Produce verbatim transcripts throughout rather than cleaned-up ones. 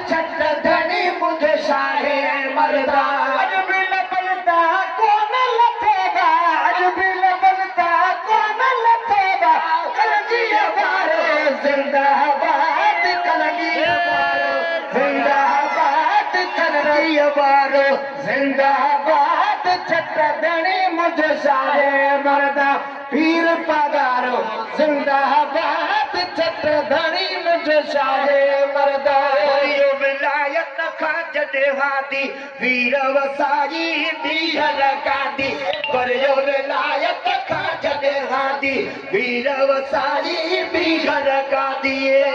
छट धनी मुझे शाहे मर्दा अज भी लबलता कौन लथेगा अज भी लबलता कौन लथेगा कलगी बारो जिंदाबाद कलगी बारो जिंदाबाद कलगी बारो जिंदाबाद छट धनी मुझे शाहे मर्दा पीर पगारो जिंदाबाद छट धनी मुझे शाहे मर्दा विलायत खां जॾे हादी वीर वसाई बीह लॻादी पर यो विलायत खां जॾे हादी वीर वसाई बीह लॻादी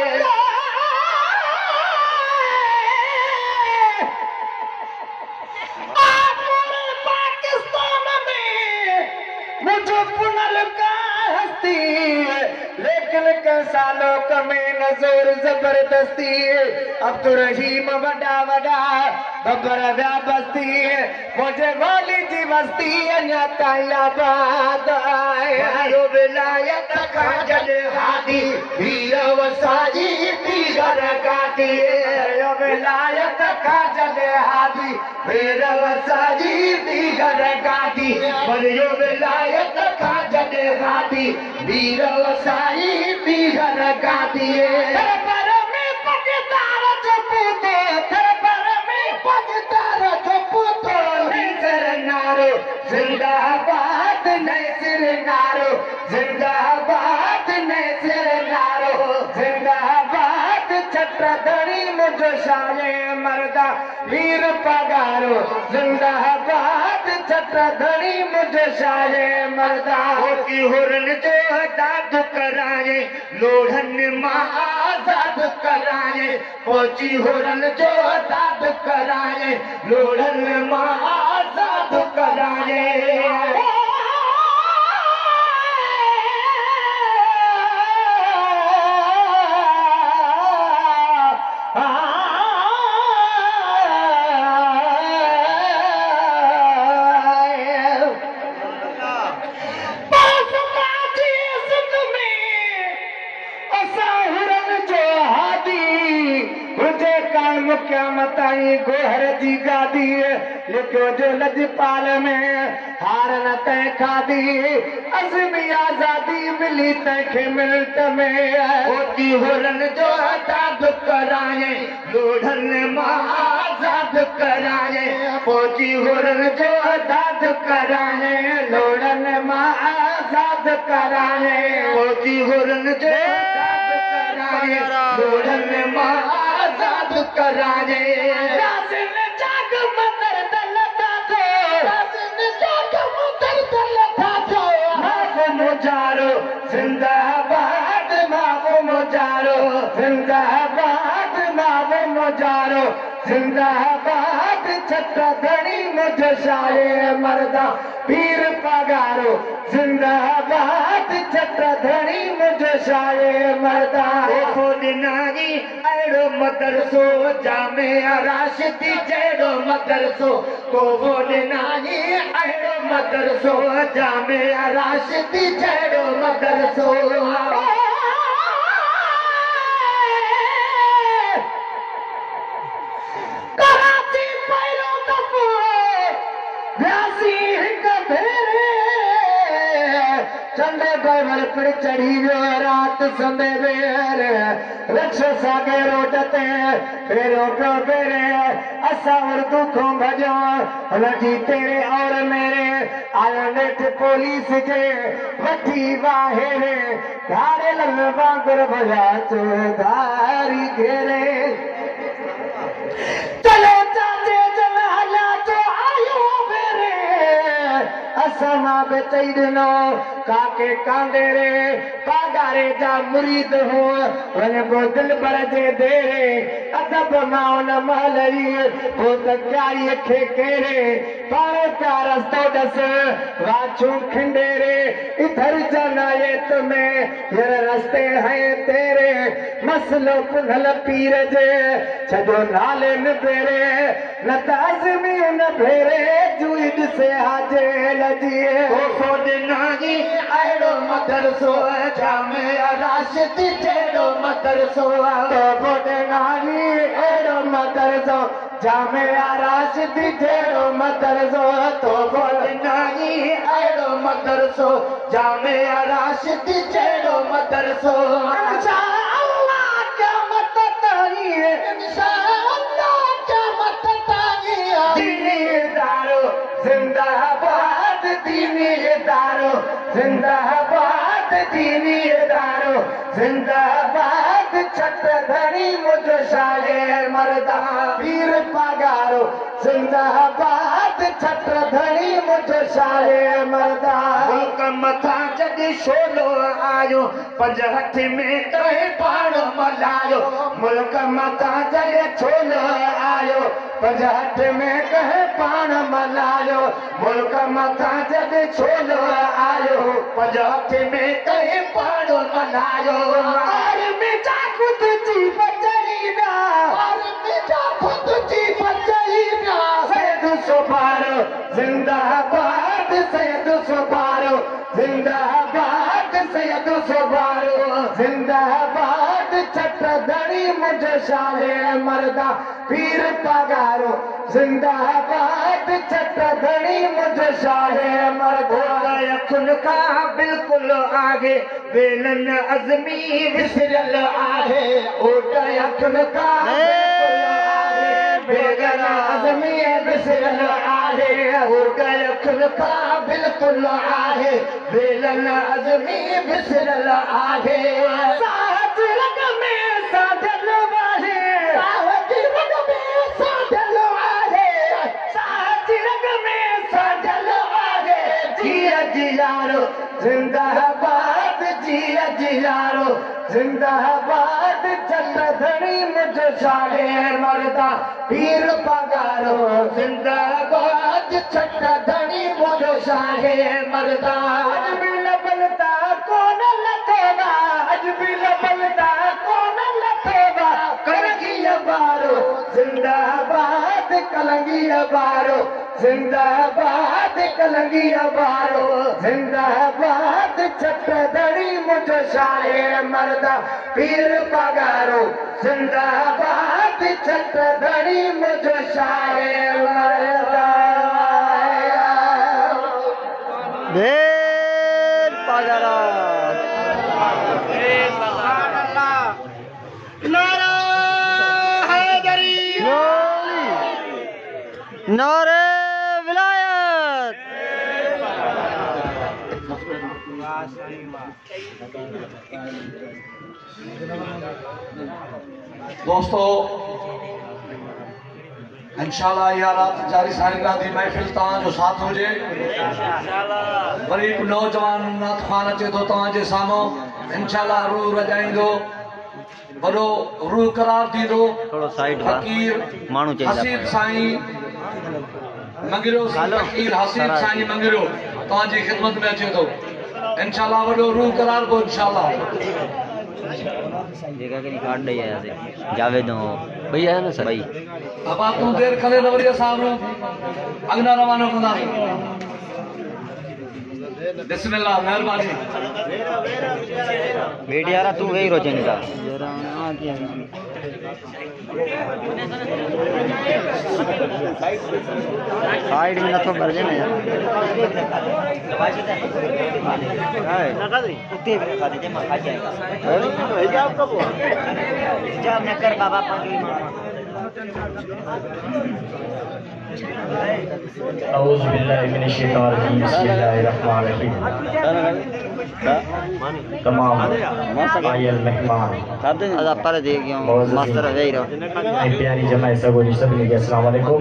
पाकिस्तान में मुझे पुनल का हस्ती लेकिन कैसा लोक में नजर जबरदस्ती अब्दुल रहीम वडा वडा बबर व्या बस्ती मुझे गोली जी बस्ती अञा ताईं आबाद आयो विलायत खां जॾे हादी वीर वसाई बीह लॻादी आयो विलायत खां जॾे हादी वीर वसाई बीह लॻादी पर यो विलायत खां जॾे हादी वीर वसाई बीह लॻादी पर में पगदार जो पूतो पर में पगदार जो पूतो नैसर नारो जिंदाबाद नैसर नारो जिंदाबाद नैसर नारो जिंदाबाद छट धनी मुझे शाहे मर्दा वीर पगारो जिंदाबाद छट धनी मुझे शाहे मर्दा होती हुरन जो दाद कराए लोढ़न मां आजाद कराए पहुंची हुरन जो दाद कराए लोढ़न मां आजाद कराए क्यामत आई गोहर जी गादी लिखो जो लजपाल में हार न तय खादी अज़मी आजादी मिली तंहिंखे मिनट में होती हुरन जो दाद कराए लोढ़न मां आजाद कराए फौजी हुरन जो दाद कराए लोढ़न मां आजाद कराए फौजी हुरन जो दाद कराए लोढ़न मां आजाद कराए राज़न जाग मंदर दल दादो राज़न जाग मंदर दल दादो माफ़ मुजारो जिंदाबाद माफ़ मुजारो जिंदाबाद माफ़ मुजारो जिंदाबाद छट धनी मुझे शाहे मर्दा पीर पगारो जिंदाबाद छट धनी मुझे शाहे मर्दा नारी अहिड़ो मदरसो जामिया राशिदी जहिड़ो मदरसो को नारी अहिड़ो मदरसो जामिया राशिदी जहिड़ो मदरसो कराची पहिरियों दफ़ो वियासीं हिकु भेरे चंडे ड्राइवर पिण चढ़ी वियो रात संदे बेर रिक्शे सागे रोड ते फेरो पियो बेरे असां उर्दू खां भॼो हुनजी तेरे और मेरे आयो नेठ पुलिस जे वठी वाहेरे धारे लॻ वांगुर भॼा चो धारी घेरे चलो चाचे चल हला तो आयो बेरे असमा बेचई दिनो काके कांदे रे पागारे जा मुरीद हो वन को दिल भर जे देरे अदब मां न महलई हो त प्यारी खे केरे पारे प्यारस तो दस वाचू खिंडेरे इधर जनाए तुम्हें ये रास्ते हैं तेरे मसलो पुनल पीर जे छदो नाले न बेरे न ताज़मी न भेरे जुइद से हाजे लजिए ओ सोडनागी अहिड़ो मदरसो जामिया राशिदी जहिड़ो मदरसो तो सोडनागी अहिड़ो जामे राशिदी जहिड़ो मदरसो तो ॻोल्हनाई अहिड़ो मदरसो जामे राशिदी जहिड़ो मदरसो इंशाअल्लाह क़यामत ताईं इंशाअल्लाह क़यामत ताईं दीनी इदारो जिंदाबाद दीनी इदारो जिंदाबाद दीनी इदारो जिंदाबाद छट धणी मुझ शाले मर्दा पीर पगारो जिंदाबाद छट धणी मुझ शाले मर्दा मुल्क मथा जॾहिं शोलो आयो पंज हथ में कहे पाण मल्हायो मुल्क मथा जॾहिं छोलो आयो पंज हथ में कहे पाण मल्हायो मुल्क मथा जॾहिं छोलो आयो पंज हथ में कहे पाण मल्हायो आर्मी जा ख़ुद जी बचड़ी विया आर्मी जा ख़ुद जी बचड़ी विया सैद सुभारो जिंदाबाद सैद सुभारो जिंदाबाद सैद सुभारो जिंदाबाद छट धणी मुझ शाले मर्दा पीर पगारो जिंदाबाद छट धणी मुझ शाले मर्दा अखुन का बिल्कुल आगे वेलन अज़मी विसरल आहे ओट अखुन का बिल्कुल आगे वेलन अज़मी विसरल आहे ओट अखुन का बिल्कुल आहे वेलन अज़मी विसरल आहे साहत रग में साधल वाहे साहत रग में साधल वाहे साहत रग में साधल वाहे जिया जियारो जिंदाबाद जिया जियारो जिंदाबाद छट धणी मुझ शाले मर्दा पीर पगारो जिंदाबाद छट धणी मुझ शाले मर्दा अज भी लबलता कोन लथोगा अज भी लबलता कोन लथोगा कलंगी बारो जिंदाबाद कलंगी बारो जिंदाबाद कलंगी बारो जिंदाबाद छट धणी मुझ शाले मर्दा पीर पगारो जिंदाबाद छट धणी मुझ शाले मर्दा भेल पगारो नारा हैदरी नारे विलायत दोस्तों इंशाल्लाह यह रात जारी सालगिरह दी महफिल तव्हांजो साथ हुजे वरी हिकु नौजवान नात ख़ान अचे थो तव्हांजे साम्हूं इंशाल्लाह रूह रजाईंदो वॾो रूह करार थींदो थोड़ो साइड फकीर माण्हू हसीब साईं मंगिरो फकीर हसीब साईं मंगिरो तव्हांजी ख़िदमत में अचे थो इंशाल्लाह वॾो रूह करार को इंशाल्लाह जेका कहीं काट दे आया से जावेद हो भई आया ना सर भाई अब आप तू देर खले नवरी साहब अगना रवाना कंदा बिस्मिल्लाह मेहरबानी बेटी यार तू वही रोचे नहीं था साइड में ना तो भर देना यार हाय कुत्ते भी खा दे जमा खा जाएगा हिजाब कब हिजाब न कर बाबा पंजवी मामा औज़ु बिल्लाहि मिनश शैतानिर रजीम बिस्मिल्लाहिर रहमानिर रहीम तमाम आयल मेहमान अदा पर दे गयो मास्टर है ही रहो ऐं प्यारी जमात सगोरी सभिनी खे अस्सलाम वालेकुम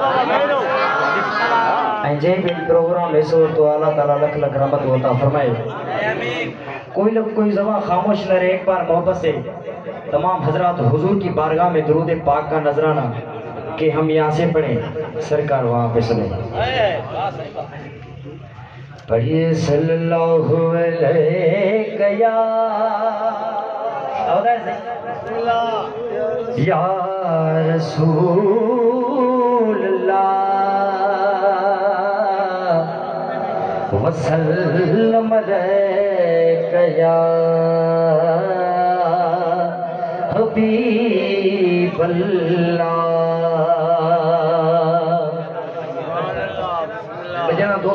ऐं जंहिं बि प्रोग्राम हिसो तो अल्लाह ताला लख लख रहमत अता फरमाए कोई न कोई ज़बान खामोश न रहे एक बार मोहब्बत से तमाम हजरात हुजूर की बारगाह में दुरूद पाक का नजराना कि हम यहाँ से पढ़ें सरकार वहाँ पे सुने पढ़िए सल्लल्लाहु अलैहि या रसूल अल्लाह वसल्लम अलैका या हबीब अल्लाह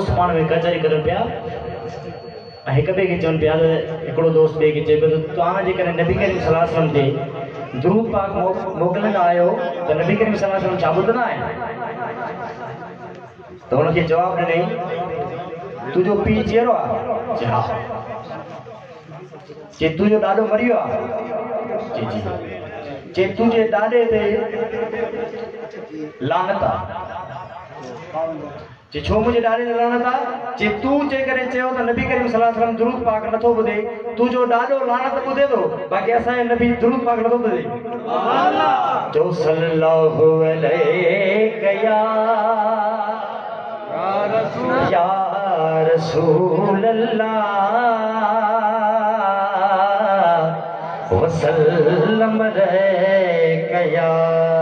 दोस्त पाण में कचहरी करन पिया हिक ॿिए खे चवनि पिया त हिकिड़ो दोस्त ॿिए खे चए पियो त तव्हां जेकॾहिं नबी करीम सल्लल्लाहु अलैहि वसल्लम ते दुरूद पाक मोकिलींदा आहियो त नबी करीम सल्लल्लाहु अलैहि वसल्लम छा ॿुधंदा आहिनि त हुनखे जवाबु ॾिनई तुंहिंजो पीउ जीअरो आहे चए हा चए तुंहिंजो ॾाॾो मरी वियो आहे चए जी चए तुंहिंजे ॾाॾे ते लानत आहे जे छो मुझे ॾाॾे ते लानत आहे जे तूं जेकॾहिं चयो त नबी करीम सल्लल्लाहु अलैहि वसल्लम दुरूद पाक नथो ॿुधे तुंहिंजो ॾाॾो लानत ॿुधे थो बाक़ी असांजो नबी दुरूद पाक नथो ॿुधे जो सल्लल्लाहु अलैहि या रसूल अल्लाह वसल्लम अलैका या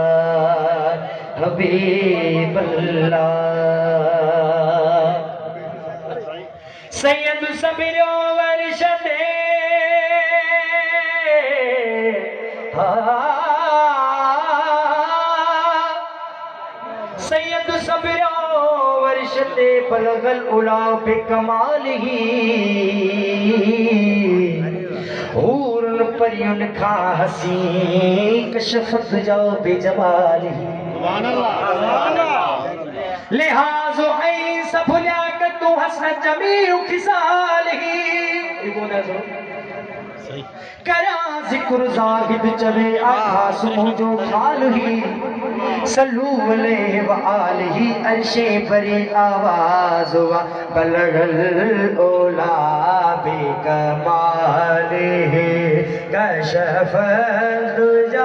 हबीब अल्लाह सैयद सबिरो वर्शदे सैयद सबिरो वर्शदे बलगल उला बिकमालिही हूरन परियुन खा हसी कशफत जाओ बेजमालिही लिहाज़ो ऐं सभुलिया तू हसन जमीउ खिसालिही करा जिक्र ज़ाहिद चवे आखास मुझो खालही सल्लू अलैहि व आलिही अर्शे परी आवाज़ व बलगल ओला बिकमालिही कशफ दुजा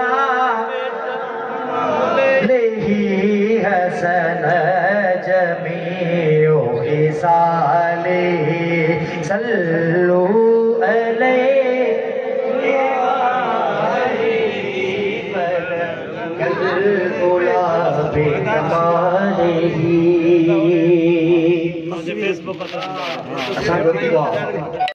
लेही हसन जमीउ खिसालिही सल्लू अलैहि फेसबुक